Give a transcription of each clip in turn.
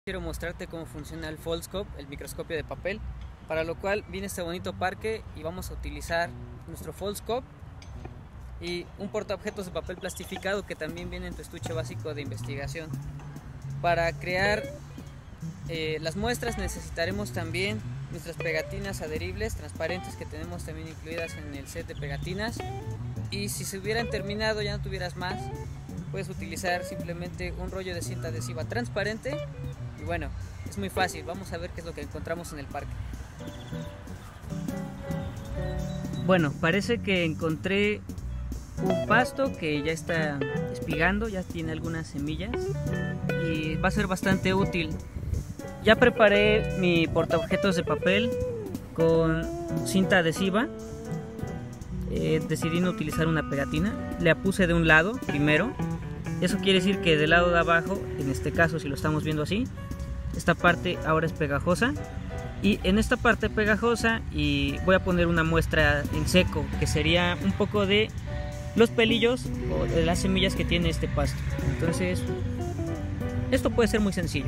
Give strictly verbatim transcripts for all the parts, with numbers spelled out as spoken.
Quiero mostrarte cómo funciona el Foldscope, el microscopio de papel, para lo cual viene este bonito parque y vamos a utilizar nuestro Foldscope y un portaobjetos de papel plastificado que también viene en tu estuche básico de investigación. Para crear eh, las muestras necesitaremos también nuestras pegatinas adheribles transparentes que tenemos también incluidas en el set de pegatinas, y si se hubieran terminado, ya no tuvieras más, puedes utilizar simplemente un rollo de cinta adhesiva transparente. Y bueno, es muy fácil, vamos a ver qué es lo que encontramos en el parque. Bueno, parece que encontré un pasto que ya está espigando, ya tiene algunas semillas y va a ser bastante útil. Ya preparé mi portaobjetos de papel con cinta adhesiva. Eh, decidí no utilizar una pegatina, la puse de un lado primero. Eso quiere decir que del lado de abajo, en este caso si lo estamos viendo así, esta parte ahora es pegajosa, y en esta parte pegajosa y voy a poner una muestra en seco, que sería un poco de los pelillos o de las semillas que tiene este pasto. Entonces esto puede ser muy sencillo.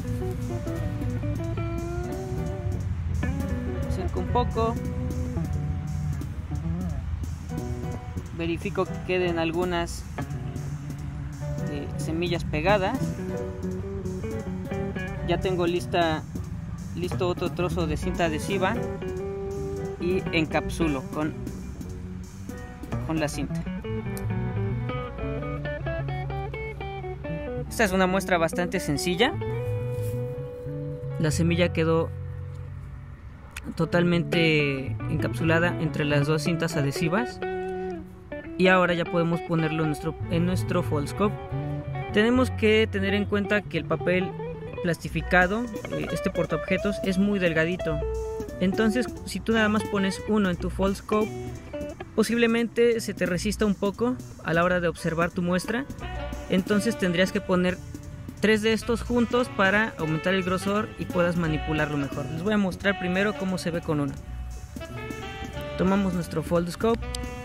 Acerco un poco, verifico que queden algunas eh, semillas pegadas. Ya tengo lista, listo otro trozo de cinta adhesiva y encapsulo con, con la cinta. Esta es una muestra bastante sencilla. La semilla quedó totalmente encapsulada entre las dos cintas adhesivas y ahora ya podemos ponerlo en nuestro, en nuestro Foldscope. Tenemos que tener en cuenta que el papel plastificado, este portaobjetos, es muy delgadito. Entonces, si tú nada más pones uno en tu Foldscope, posiblemente se te resista un poco a la hora de observar tu muestra. Entonces tendrías que poner tres de estos juntos para aumentar el grosor y puedas manipularlo mejor. Les voy a mostrar primero cómo se ve con uno. Tomamos nuestro Foldscope,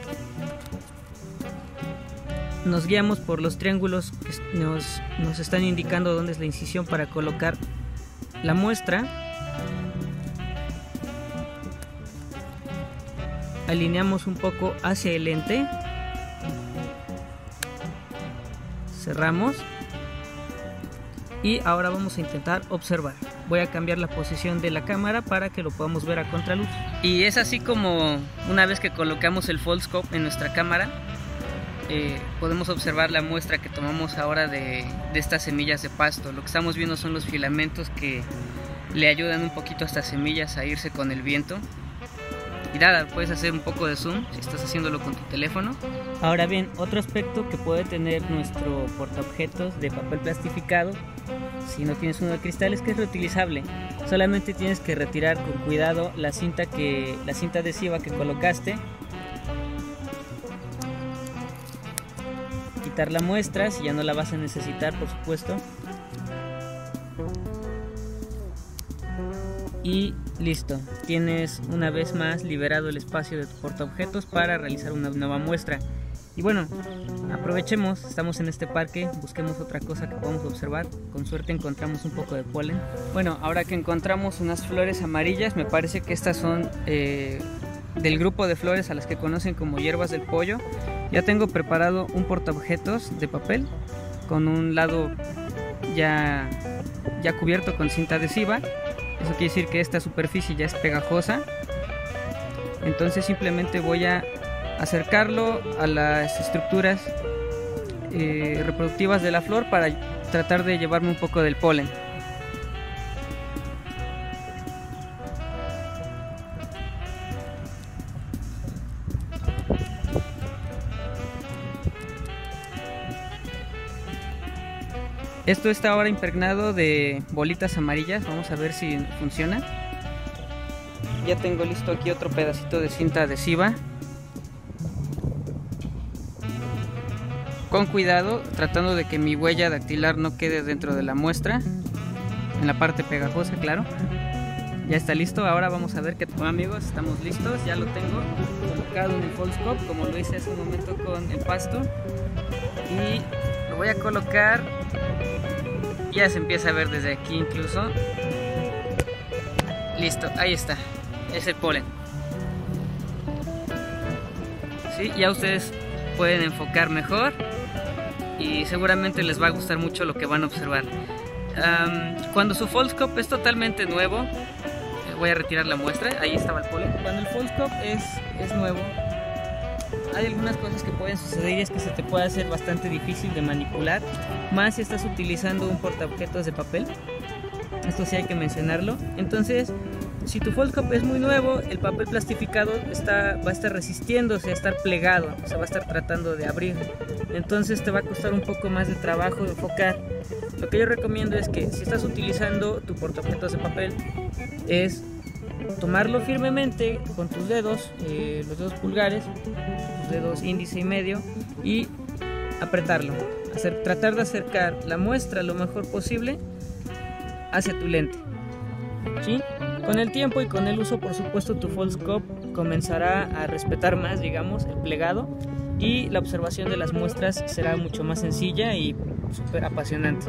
nos guiamos por los triángulos que nos, nos están indicando dónde es la incisión para colocar la muestra. Alineamos un poco hacia el lente, cerramos y ahora vamos a intentar observar. Voy a cambiar la posición de la cámara para que lo podamos ver a contraluz. Y es así como una vez que colocamos el Foldscope en nuestra cámara, Eh, podemos observar la muestra que tomamos ahora de, de estas semillas de pasto. Lo que estamos viendo son los filamentos que le ayudan un poquito a estas semillas a irse con el viento. Y nada, puedes hacer un poco de zoom si estás haciéndolo con tu teléfono. Ahora bien, otro aspecto que puede tener nuestro portaobjetos de papel plastificado, si no tienes uno de cristal, es que es reutilizable. Solamente tienes que retirar con cuidado la cinta, que, la cinta adhesiva que colocaste, quitar la muestra si ya no la vas a necesitar, por supuesto, y listo, tienes una vez más liberado el espacio de tu portaobjetos para realizar una nueva muestra. Y bueno, aprovechemos, estamos en este parque, busquemos otra cosa que podamos observar. Con suerte encontramos un poco de polen. Bueno, ahora que encontramos unas flores amarillas, me parece que estas son eh, del grupo de flores a las que conocen como hierbas del pollo. Ya tengo preparado un portaobjetos de papel con un lado ya, ya cubierto con cinta adhesiva. Eso quiere decir que esta superficie ya es pegajosa. Entonces simplemente voy a acercarlo a las estructuras eh, reproductivas de la flor para tratar de llevarme un poco del polen. Esto está ahora impregnado de bolitas amarillas, vamos a ver si funciona. Ya tengo listo aquí otro pedacito de cinta adhesiva. Con cuidado, tratando de que mi huella dactilar no quede dentro de la muestra, en la parte pegajosa, claro. Ya está listo, ahora vamos a ver qué. Bueno amigos, estamos listos, ya lo tengo colocado en el Foldscope, como lo hice hace un momento con el pasto. Y lo voy a colocar Ya se empieza a ver desde aquí incluso. Listo, ahí está, es el polen. Sí, ya ustedes pueden enfocar mejor y seguramente les va a gustar mucho lo que van a observar. Um, cuando su Foldscope es totalmente nuevo, eh, voy a retirar la muestra, ahí estaba el polen. Cuando el Foldscope es, es nuevo, hay algunas cosas que pueden suceder y es que se te puede hacer bastante difícil de manipular, más si estás utilizando un portaobjetos de papel. Esto sí hay que mencionarlo. Entonces, si tu Foldscope es muy nuevo, el papel plastificado está, va a estar resistiéndose, a estar plegado, se va a estar tratando de abrir. Entonces te va a costar un poco más de trabajo de enfocar. Lo que yo recomiendo es que si estás utilizando tu portaobjetos de papel, es tomarlo firmemente con tus dedos, eh, los dedos pulgares, tus dedos índice y medio, y apretarlo. Hacer, tratar de acercar la muestra lo mejor posible hacia tu lente, ¿sí? Con el tiempo y con el uso, por supuesto, tu Foldscope comenzará a respetar más, digamos, el plegado, y la observación de las muestras será mucho más sencilla y súper apasionante.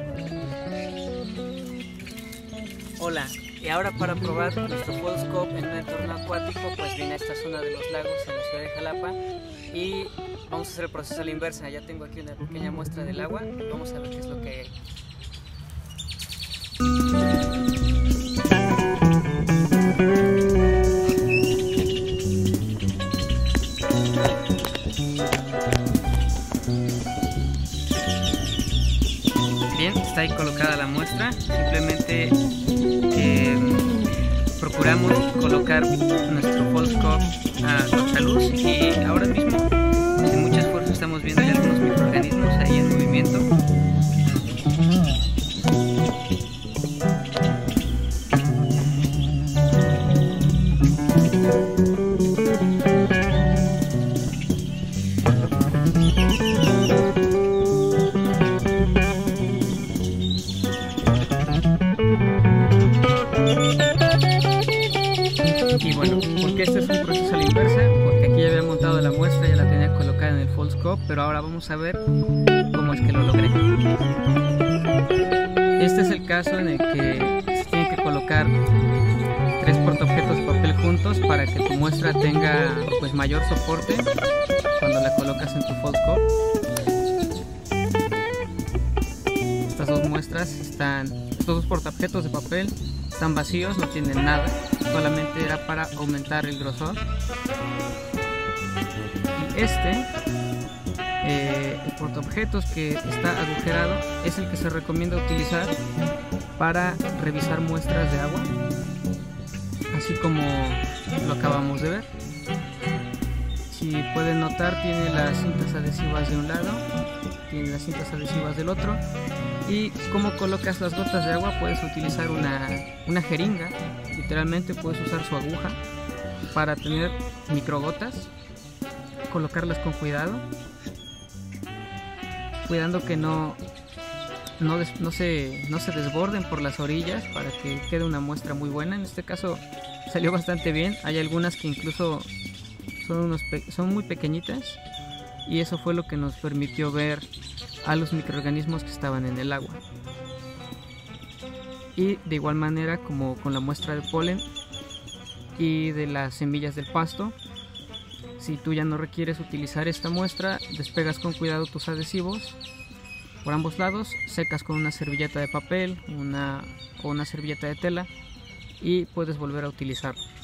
Hola, y ahora para probar nuestro Foldscope en un entorno acuático, pues vine a esta zona de los lagos en la ciudad de Jalapa y vamos a hacer el proceso a la inversa. Ya tengo aquí una pequeña muestra del agua, vamos a ver qué es lo que hay. Bien, está ahí colocada la muestra. Simplemente eh, procuramos colocar nuestro Foldscope a contraluz y ahora mismo, sin mucho esfuerzo, estamos viendo ya algunos microorganismos ahí en movimiento. Y bueno, porque este es un proceso a la inversa, porque aquí ya había montado la muestra, ya la tenía colocada en el Foldscope, pero ahora vamos a ver cómo es que lo logré. Este es el caso en el que se tienen que colocar tres portaobjetos de papel juntos para que tu muestra tenga pues mayor soporte cuando la colocas en tu Foldscope. Estas dos muestras están, estos dos portaobjetos de papel están vacíos, no tienen nada, solamente era para aumentar el grosor. Y este, eh, el portaobjetos que está agujerado, es el que se recomienda utilizar para revisar muestras de agua, así como lo acabamos de ver. Si pueden notar, tiene las cintas adhesivas de un lado, tiene las cintas adhesivas del otro. Y cómo colocas las gotas de agua, puedes utilizar una, una jeringa, literalmente puedes usar su aguja para tener microgotas, colocarlas con cuidado, cuidando que no, no, des, no, se, no se desborden por las orillas para que quede una muestra muy buena. En este caso salió bastante bien, hay algunas que incluso son, unos son muy pequeñitas y eso fue lo que nos permitió ver a los microorganismos que estaban en el agua. Y de igual manera como con la muestra de polen y de las semillas del pasto, si tú ya no requieres utilizar esta muestra, despegas con cuidado tus adhesivos por ambos lados, secas con una servilleta de papel una, o una servilleta de tela y puedes volver a utilizarlo.